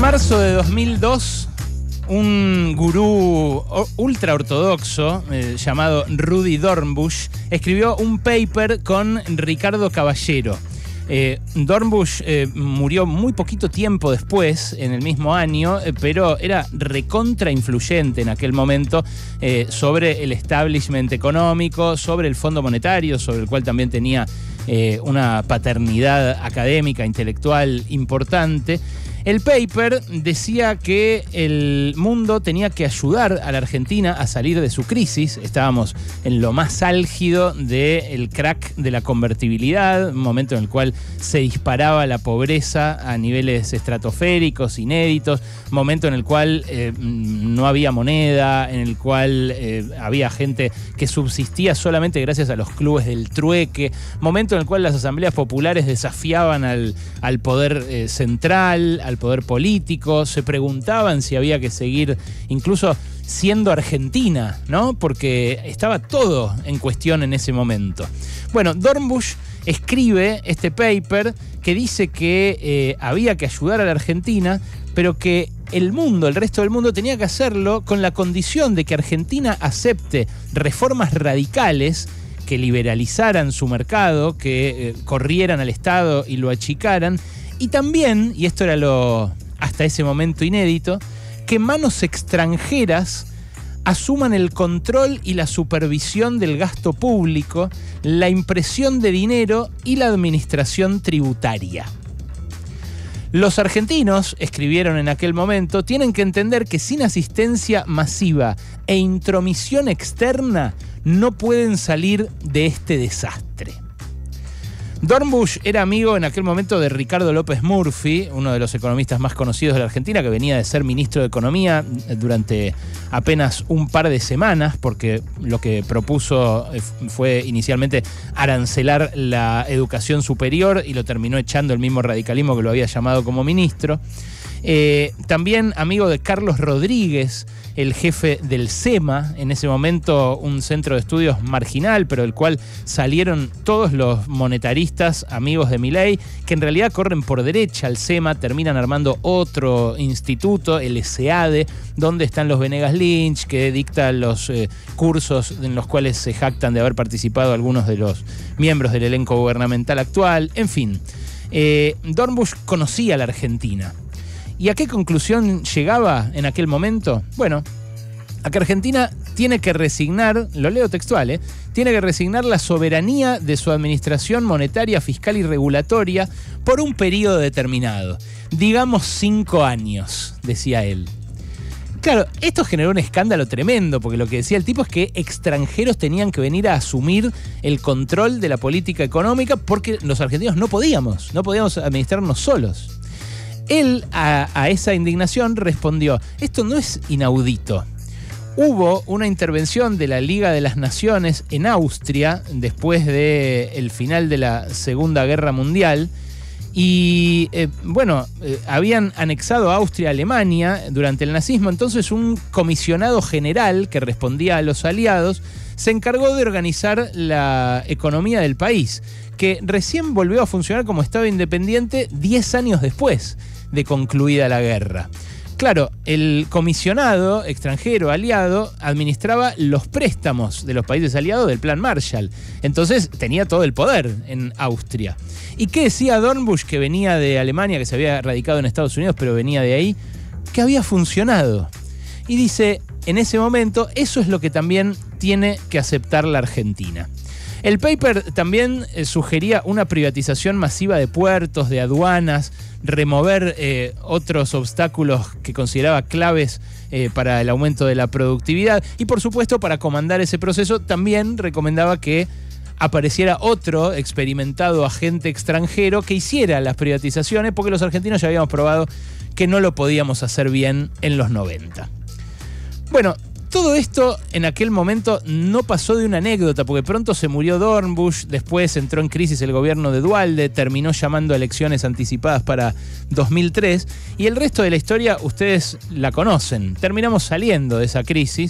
marzo de 2002, un gurú ultraortodoxo llamado Rudi Dornbush escribió un paper con Ricardo Caballero. Dornbush murió muy poquito tiempo después, en el mismo año, pero era recontra influyente en aquel momento sobre el establishment económico, sobre el Fondo Monetario, sobre el cual también tenía una paternidad académica, intelectual importante. El paper decía que el mundo tenía que ayudar a la Argentina a salir de su crisis. Estábamos en lo más álgido del crack de la convertibilidad, un momento en el cual se disparaba la pobreza a niveles estratosféricos, inéditos, momento en el cual no había moneda, en el cual había gente que subsistía solamente gracias a los clubes del trueque, momento en el cual las asambleas populares desafiaban al poder central, al poder político, se preguntaban si había que seguir incluso siendo Argentina, ¿no? Porque estaba todo en cuestión en ese momento. Bueno, Dornbush escribe este paper que dice que había que ayudar a la Argentina, pero que el resto del mundo tenía que hacerlo con la condición de que Argentina acepte reformas radicales que liberalizaran su mercado, que corrieran al Estado y lo achicaran. Y también, y esto era lo hasta ese momento inédito, que manos extranjeras asuman el control y la supervisión del gasto público, la impresión de dinero y la administración tributaria. Los argentinos, escribieron en aquel momento, tienen que entender que sin asistencia masiva e intromisión externa no pueden salir de este desastre. Dornbush era amigo en aquel momento de Ricardo López Murphy, uno de los economistas más conocidos de la Argentina, que venía de ser ministro de Economía durante apenas un par de semanas, porque lo que propuso fue inicialmente arancelar la educación superior y lo terminó echando el mismo radicalismo que lo había llamado como ministro. También amigo de Carlos Rodríguez, el jefe del SEMA, en ese momento un centro de estudios marginal, pero del cual salieron todos los monetaristas amigos de Milei, que en realidad corren por derecha al SEMA, terminan armando otro instituto, el SEADE, donde están los Venegas Lynch, que dicta los cursos en los cuales se jactan de haber participado algunos de los miembros del elenco gubernamental actual. En fin, Dornbush conocía a la Argentina. ¿Y a qué conclusión llegaba en aquel momento? Bueno, a que Argentina tiene que resignar, lo leo textual, tiene que resignar la soberanía de su administración monetaria, fiscal y regulatoria por un periodo determinado. Digamos 5 años, decía él. Claro, esto generó un escándalo tremendo, porque lo que decía el tipo es que extranjeros tenían que venir a asumir el control de la política económica porque los argentinos no podíamos administrarnos solos. Él a esa indignación respondió: esto no es inaudito. Hubo una intervención de la Liga de las Naciones en Austria después del final de la Segunda Guerra Mundial y, habían anexado a Austria a Alemania durante el nazismo. Entonces un comisionado general que respondía a los aliados se encargó de organizar la economía del país, que recién volvió a funcionar como Estado independiente 10 años después de concluida la guerra. Claro, el comisionado extranjero aliado administraba los préstamos de los países aliados del Plan Marshall. Entonces tenía todo el poder en Austria. ¿Y qué decía Dornbush, que venía de Alemania, que se había radicado en Estados Unidos, pero venía de ahí? Que había funcionado. Y dice, en ese momento, eso es lo que también tiene que aceptar la Argentina. El paper también sugería una privatización masiva de puertos, de aduanas, remover otros obstáculos que consideraba claves para el aumento de la productividad y, por supuesto, para comandar ese proceso también recomendaba que apareciera otro experimentado agente extranjero que hiciera las privatizaciones, porque los argentinos ya habíamos probado que no lo podíamos hacer bien en los 90. Bueno, todo esto en aquel momento no pasó de una anécdota, porque pronto se murió Dornbush, después entró en crisis el gobierno de Duhalde, terminó llamando a elecciones anticipadas para 2003, y el resto de la historia ustedes la conocen. Terminamos saliendo de esa crisis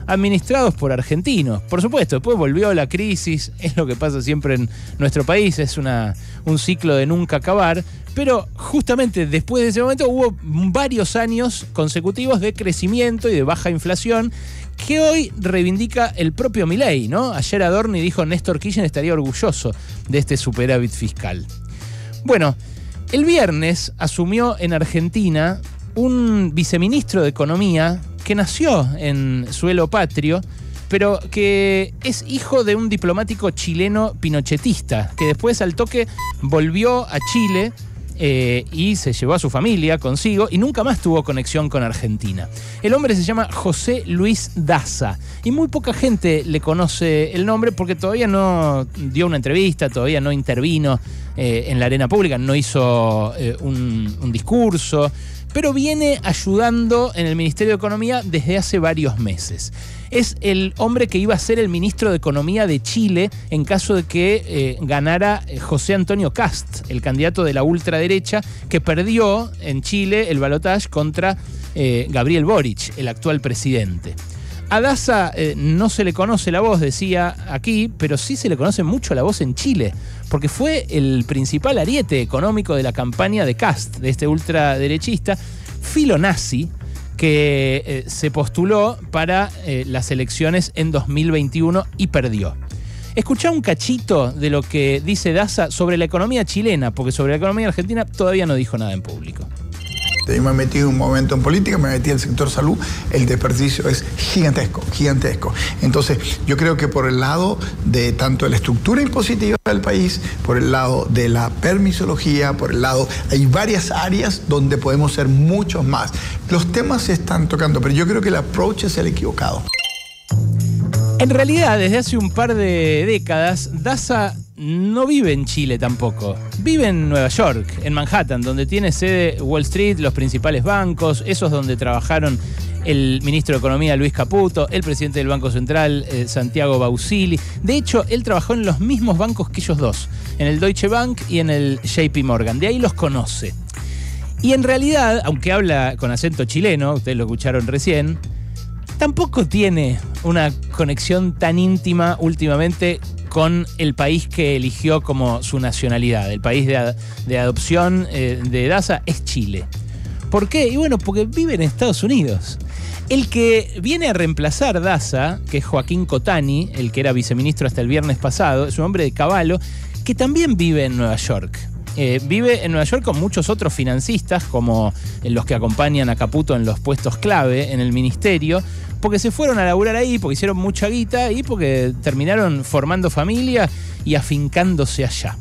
administrados por argentinos. Por supuesto, después volvió la crisis, es lo que pasa siempre en nuestro país, es un ciclo de nunca acabar, pero justamente después de ese momento hubo varios años consecutivos de crecimiento y de baja inflación que hoy reivindica el propio Milei, ¿no? Ayer Adorni dijo Néstor Kirchner estaría orgulloso de este superávit fiscal. Bueno, el viernes asumió en Argentina un viceministro de Economía que nació en suelo patrio, pero que es hijo de un diplomático chileno pinochetista, que después al toque volvió a Chile y se llevó a su familia consigo y nunca más tuvo conexión con Argentina. El hombre se llama José Luis Daza y muy poca gente le conoce el nombre porque todavía no dio una entrevista, todavía no intervino en la arena pública, no hizo un discurso, pero viene ayudando en el Ministerio de Economía desde hace varios meses. Es el hombre que iba a ser el ministro de Economía de Chile en caso de que ganara José Antonio Kast, el candidato de la ultraderecha, que perdió en Chile el balotaje contra Gabriel Boric, el actual presidente. A Daza no se le conoce la voz, decía aquí, pero sí se le conoce mucho la voz en Chile, porque fue el principal ariete económico de la campaña de Kast, de este ultraderechista, filonazi, que se postuló para las elecciones en 2021 y perdió. Escuchá un cachito de lo que dice Daza sobre la economía chilena, porque sobre la economía argentina todavía no dijo nada en público. Yo me he metido un momento en política, me metí en el sector salud, el desperdicio es gigantesco, gigantesco. Entonces, yo creo que por el lado de tanto la estructura impositiva del país, por el lado de la permisología, por el lado, hay varias áreas donde podemos ser muchos más. Los temas se están tocando, pero yo creo que el approach es el equivocado. En realidad, desde hace un par de décadas, Daza no vive en Chile tampoco. Vive en Nueva York, en Manhattan, donde tiene sede Wall Street, los principales bancos, esos donde trabajaron el ministro de Economía Luis Caputo, el presidente del Banco Central Santiago Bausili. De hecho, él trabajó en los mismos bancos que ellos dos, en el Deutsche Bank y en el JP Morgan. De ahí los conoce. Y en realidad, aunque habla con acento chileno, ustedes lo escucharon recién, tampoco tiene una conexión tan íntima últimamente con el país que eligió como su nacionalidad. El país de adopción de Daza es Chile. ¿Por qué? Y bueno, porque vive en Estados Unidos. El que viene a reemplazar Daza, que es Joaquín Cotani, el que era viceministro hasta el viernes pasado, es un hombre de Caballo, que también vive en Nueva York. Vive en Nueva York con muchos otros financistas, como los que acompañan a Caputo en los puestos clave en el ministerio, porque se fueron a laburar ahí, porque hicieron mucha guita y porque terminaron formando familia y afincándose allá.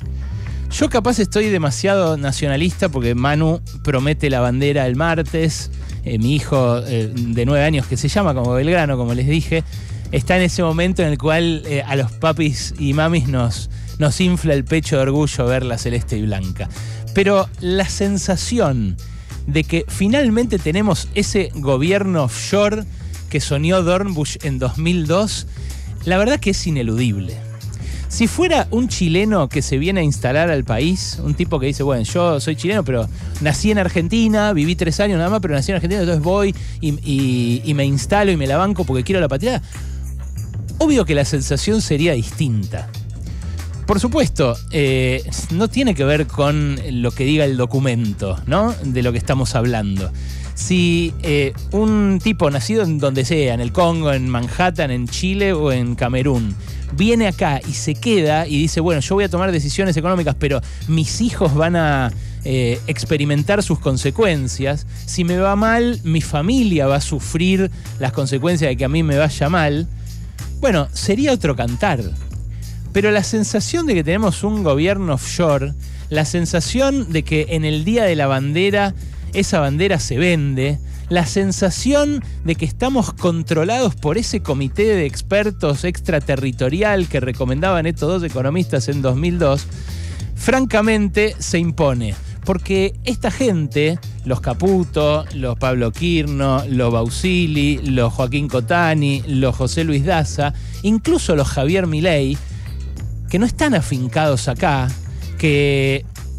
Yo capaz estoy demasiado nacionalista porque Manu promete la bandera el martes. Mi hijo de 9 años, que se llama como Belgrano, como les dije, está en ese momento en el cual a los papis y mamis nos infla el pecho de orgullo ver la celeste y blanca. Pero la sensación de que finalmente tenemos ese gobierno offshore que soñó Dornbusch en 2002, la verdad que es ineludible. Si fuera un chileno que se viene a instalar al país, un tipo que dice, bueno, yo soy chileno, pero nací en Argentina, viví 3 años nada más, pero nací en Argentina, entonces voy y me instalo y me la banco porque quiero la patria, obvio que la sensación sería distinta. Por supuesto, no tiene que ver con lo que diga el documento, ¿no?, de lo que estamos hablando. Si un tipo nacido en donde sea, en el Congo, en Manhattan, en Chile o en Camerún, viene acá y se queda y dice, bueno, yo voy a tomar decisiones económicas, pero mis hijos van a experimentar sus consecuencias. Si me va mal, mi familia va a sufrir las consecuencias de que a mí me vaya mal. Bueno, sería otro cantar. Pero la sensación de que tenemos un gobierno offshore, la sensación de que en el Día de la Bandera esa bandera se vende, la sensación de que estamos controlados por ese comité de expertos extraterritorial que recomendaban estos dos economistas en 2002, francamente se impone. Porque esta gente, los Caputo, los Pablo Quirno, los Bausili, los Joaquín Cotani, los José Luis Daza, incluso los Javier Milei, que no están afincados acá, que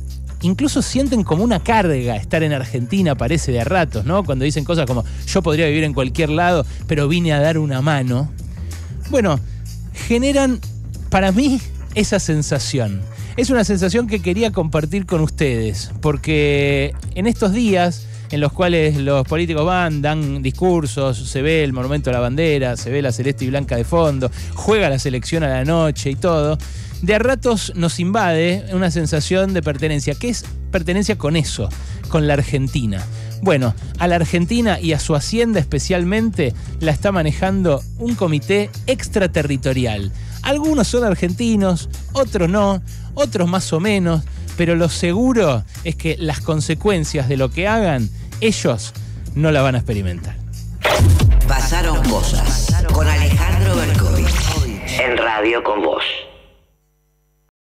incluso sienten como una carga estar en Argentina, parece de a ratos, ¿no? Cuando dicen cosas como yo podría vivir en cualquier lado, pero vine a dar una mano. Bueno, generan para mí esa sensación. Es una sensación que quería compartir con ustedes, porque en estos días en los cuales los políticos dan discursos, se ve el monumento a la bandera, se ve la celeste y blanca de fondo, juega la selección a la noche y todo, de a ratos nos invade una sensación de pertenencia. ¿Qué es pertenencia con eso? Con la Argentina. Bueno, a la Argentina y a su hacienda especialmente la está manejando un comité extraterritorial. Algunos son argentinos, otros no, otros más o menos, pero lo seguro es que las consecuencias de lo que hagan, ellos no la van a experimentar. Pasaron cosas con Alejandro Berkovich en Radio con Vos.